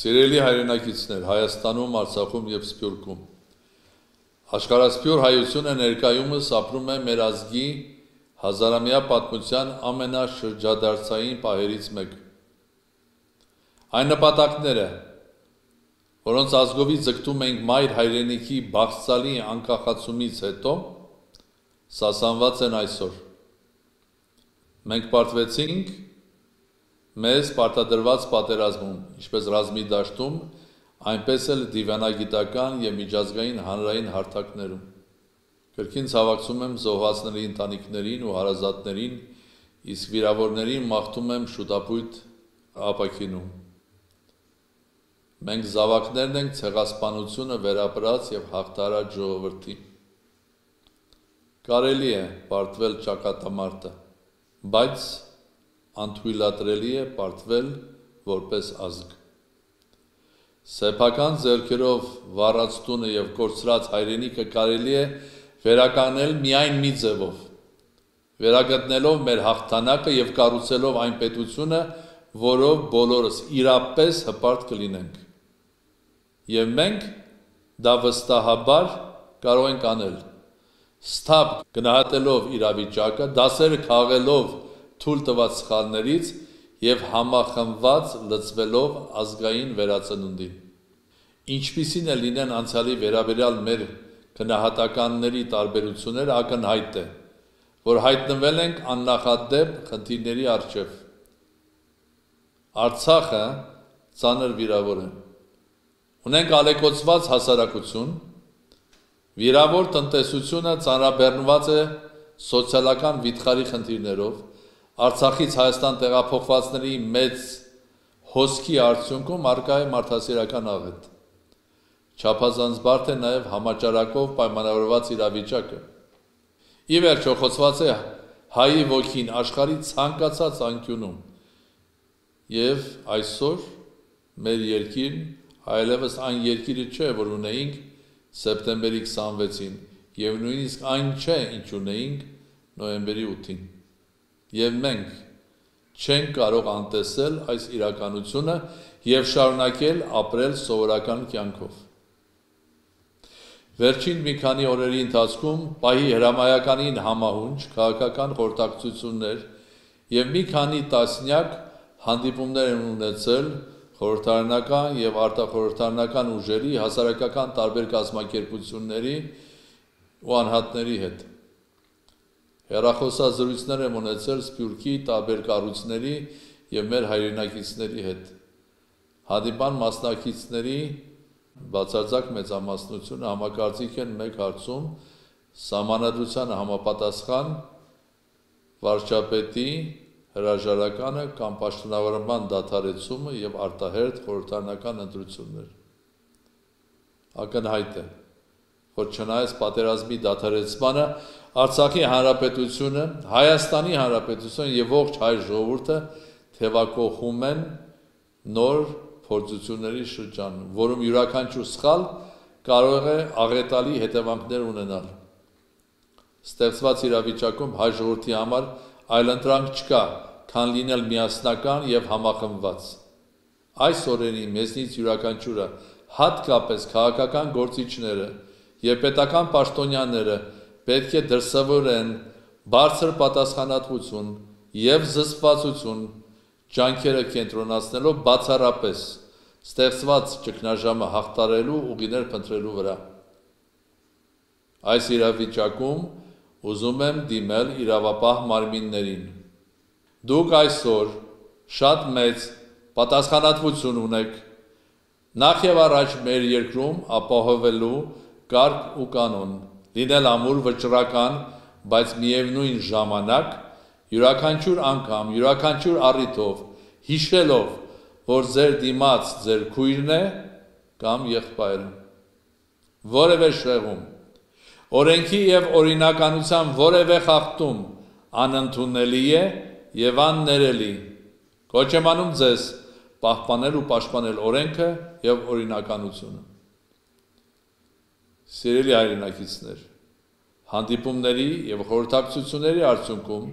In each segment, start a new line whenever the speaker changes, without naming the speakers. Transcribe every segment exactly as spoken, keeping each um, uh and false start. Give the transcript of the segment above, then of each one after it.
Սիրելի հայրենակիցներ, Հայաստանում, Արցախում և Սփյուռքում Աշխարհասփյուռ հայությունը ներկայումս ապրում է մեր ազգի հազարամյա պատմության ամենաշրջադարձային պահերից մեկը։ Այն նպատակները, որոնց ազգովի ձգտում ենք մայր հայրենիքի բաղձալի անկախացումից հետո, սասանված են այսօր։ Մենք պարտվեցինք մեզ պարտադրված պատերազմում, ինչպես ռազմի դաշտում, այնպես էլ դիվանագիտական և միջազգային հանրային հարթակներում։ Կրկին ցավակցում եմ զոհվածների ընտանիքներին ու հարազատներին, իսկ վիրավորներին մաղթում եմ շուտապույտ ապաքինում։ Մենք զավակներն ենք ցեղասպանությունը վերապրած և հաղթարած ժողովրդի։ Կարելի է պարտվել ճակատամարտը, բայց անթույլատրելի է պարտվել որպես ազգ։ Սեփական ձեռքերով վառած տունը և կորցրած հայրենիքը կարելի է վերականգնել միայն մի ձևով, վերագտնելով մեր հաղթանակը և կառուցելով այն պետությունը, որով բոլորս իրապես հպարտ կլինենք։ Եվ մենք դա վստահաբար կարող ենք անել, սթափ գնահատելով իրավիճակը, դասեր քաղելով թույլ տված սխալներից և համախմբված լծվելով ազգային վերածնունդին։ Ինչպիսին է լինեն անցյալի վերաբերյալ մեր գնահատականների տարբերությունները, ակնհայտ է, որ հայտնվել ենք աննախադեպ խնդիրների առջև։ Արցախը ծանր վիրավոր է։ Ունենք ալեկոծված հասարակություն, վիրավոր տնտեսությունը ծանրաբեռնված է սոցիալական վիթխարի խնդիրներով, Արցախից Հայաստան տեղափոխվածների մեծ հոսքի արդյունքում առկա է մարդասիրական աղետ։ Չափազանց բարդ է նաև համաճարակով պայմանավորված իրավիճակը։ Ի վերջո խոցված է հայի ոգին աշխարհի ցանկացած անկյունում, և այսօր մեր երկիրն այլևս այն երկիրը չէ, որ ունեինք սեպտեմբերի քսանվեցին, և նույնիսկ այն չէ, ինչ ունեինք նոյեմբերի ութին։ Եվ մենք չենք կարող անտեսել այս իրականությունը և շարունակել ապրել սովորական կյանքով։ Վերջին մի քանի օրերի ընթացքում պահի հրամայականին համահունչ քաղաքական խորհրդակցություններ և մի քանի տասնյակ հանդիպումներ են ունեցել խորհրդարանական և արտախորհրդարանական ուժերի, հասարակական տարբեր կազմակերպությունների ու անհատների հետ։ Հեռախոսազրույցներ եմ ունեցել Սփյուռքի տարբեր կառույցների և մեր հայրենակիցների հետ։ Հանդիպան մասնակիցների բացարձակ մեծամասնությունը համակարծիք են մեկ հարցում՝ սահմանադրությանը համապատասխան վարչապետի հրաժարականը կամ պաշտոնավարման դադարեցումը և արտահերթ խորհրդարանական ընտրություններ։ Ակնհայտ է, որ չնայած պատերազմի դադարեցմանը, Արցախի Հանրապետությունը, Հայաստանի Հանրապետությունը և ողջ հայ ժողովուրդը թևակողում են նոր փորձությունների շրջան, որում յուրաքանչյուր սխալ կարող է աղետալի հետևանքներ ունենալ։ Ստեղծված իրավիճակում հայ ժողովրդի համար այլընտրանք չկա, քան լինել միասնական և համախմբված։ Այս օրերին մեզնից յուրաքանչյուրը, հատկապես քաղաքական գործիչները և պետական պաշտոնյաները պետք է դրսևորեն բարձր պատասխանատվություն և զսպվածություն, ջանքերը կենտրոնացնելով բացառապես ստեղծված ճգնաժամը հաղթահարելու ուղիներ փնտրելու վրա։ Այս իրավիճակում ուզում եմ դիմել իրավապահ մարմիններին։ Դուք այսօր շատ մեծ պատասխանատվություն ունեք նախ և առաջ մեր երկրում ապահովելու կարգ ու կանոն, լինել ամուր, վճռական, բայց միևնույն ժամանակ յուրաքանչյուր անգամ, յուրաքանչյուր առիթով հիշելով, որ ձեր դիմաց ձեր քույրն է կամ եղբայրը։ Որևէ շեղում, օրենքի և օրինականության որևէ խախտում անընդունելի է և աններելի։ Կոչ եմ անում ձեզ պահպանել ու պաշտպանել օրենքը և օրինականությունը։ Սիրելի հայրենակիցներ, հանդիպումների և խորհրդակցությունների արդյունքում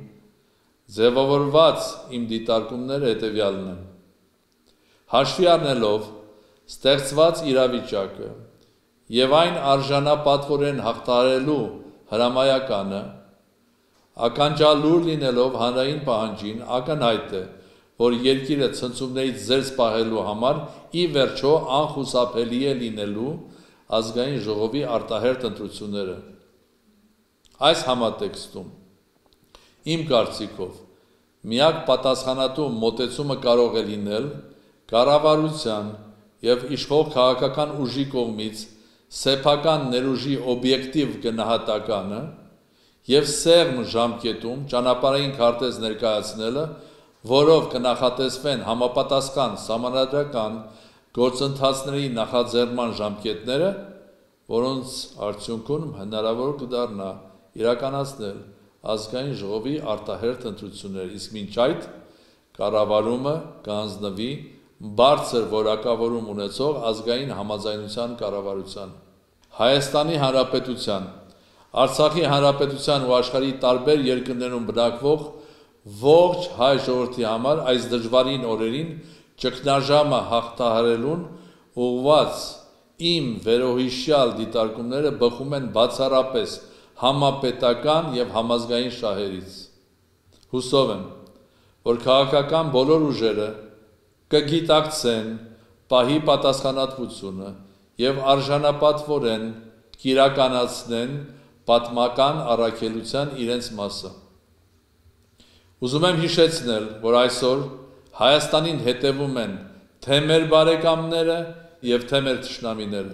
ձևավորված իմ դիտարկումները հետևյալն են։ Հաշվի առնելով ստեղծված իրավիճակը եւ այն արժանապատվորեն հաղթահարելու հրամայականը ականջալուր լինելով հանրային պահանջին ակնհայտ է, որ երկիրը ցնցումներից զերծ պահելու համար ի վերջո անխուսափելի է լինելու ազգային ժողովի արտահերթ ընտրությունները։ Այս համատեքստում իմ կարծիքով միակ պատասխանատու մոտեցումը կարող է լինել կառավարության եւ իշխող քաղաքական ուժի կողմից սեփական ներուժի օբյեկտիվ գնահատականը եւ սեղմ ժամկետում ճանապարհային քարտեզ ներկայացնելը, որով կնախատեսվեն համապատասխան սահմանադրական գործընթացների նախաձեռնման ժամկետները, որոնց արդյունքում հնարավոր կդառնա իրականացնել ազգային ժողովի արտահերթ ընտրություններ, իսկ մինչ այդ կառավարումը կհանձնվի բարձր որակավորում ունեցող ազգային համաձայնության կառավարության։ Հայաստանի Հանրապետության, Արցախի Հանրապետության ու աշխարհի տարբեր երկրներում բնակվող ողջ հայ ժողովրդի համար այս դժվարին օրերին ճգնաժամը հաղթահարելուն ուղղված իմ վերոհիշյալ դիտարկումները բխում են բացառապես համապետական եւ համազգային շահերից։ Հուսով եմ, որ քաղաքական բոլոր ուժերը կգիտակցեն պահի պատասխանատվությունը եւ արժանապատվորեն կիրականացնեն պատմական առաքելության իրենց մասը։ Ուզում եմ հիշեցնել, որ այսօր Հայաստանին հետևում են թե մեր բարեկամները եւ թե մեր թշնամիները։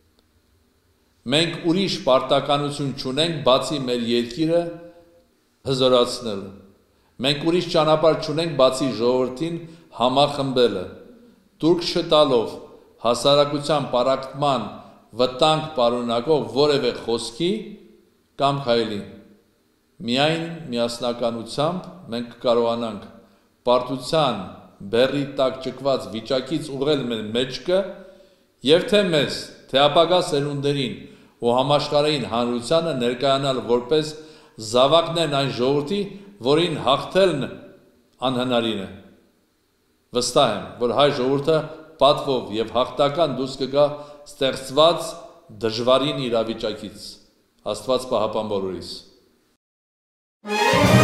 Մենք ուրիշ պարտականություն չունենք, բացի մեր երկիրը հզորացնելը։ Մենք ուրիշ ճանապարհ չունենք, բացի ժողովրդին համախմբելը, տուրք չտալով հասարակության պառակտման վտանգ պարունակող որևէ խոսքի կամ քայլի։ Միայն միասնականությամբ մենք կկարողանանք պարտության բեռի տակ ճկված վիճակից ուղղել մեր մեջքը եւ թե մեզ, թե ապագա սերունդերին ու համաշխարհային հանրությանը ներկայանալ որպես զավակներն այն ժողովրդի, որին հաղթելն անհնարին է։ Վստահ եմ, որ հայ ժողովուրդը պատվով եւ հաղթական դուրս կգա ստեղծված դժվարին իրավիճակից։ Աստված պահապան բոլորիս։